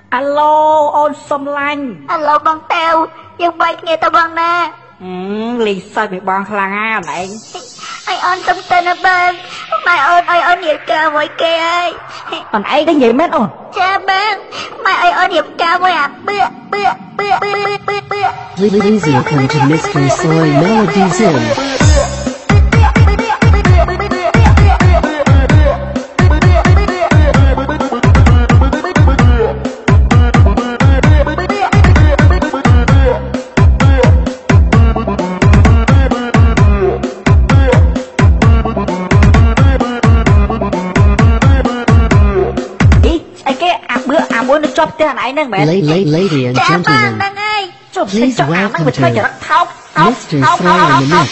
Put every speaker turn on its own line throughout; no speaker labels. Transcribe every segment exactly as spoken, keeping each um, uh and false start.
Alo អូនសុំឡាញ់
Alo បងតាវយើងបែកគ្នាទៅបងណា
លីសើចពីបងខ្លាំងណាស់អូនឯង
អីអូនសុំទៅណាបងម៉ែអូនអីអូននិយាយការមួយគេហើយ
អូនឯងទៅនិយាយមែនអូន
ចាបងម៉ែអីអូននិយាយការមួយអាបឿបឿបឿបឿបឿបឿ
Please welcome to Mister Soy Melody Zone. Lady and gentlemen, please welcome to Mister Soy in the Mix.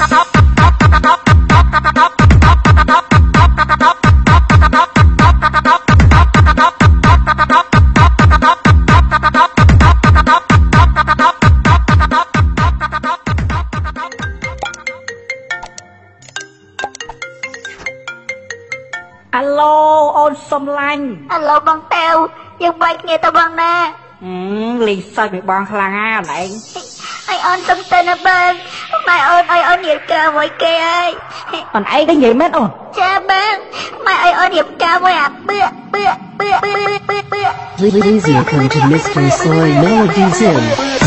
Alo អូនសុំឡាញ់
Alo បងតាវយើងបែកគ្នាទៅបងណា
លីសើចពីបងខ្លាំងណាស់អូនឯង
អីអូនសុំទៅណាបងម៉ែអូនអីអូននិយាយការមួយគេហើយ
អូនឯងទៅនិយាយមែនអូន
ចាបងម៉ែអីអូននិយាយការមួយអាបឿបឿបឿបឿបឿបឿ
Please welcome to Mister Soy Melody Zone.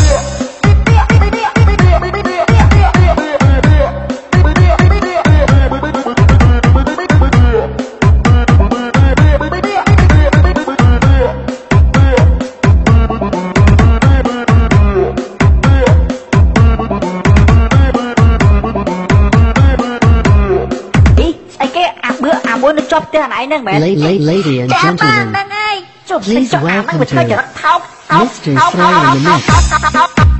Lady and gentlemen, please welcome to Mister Soy in the Mix.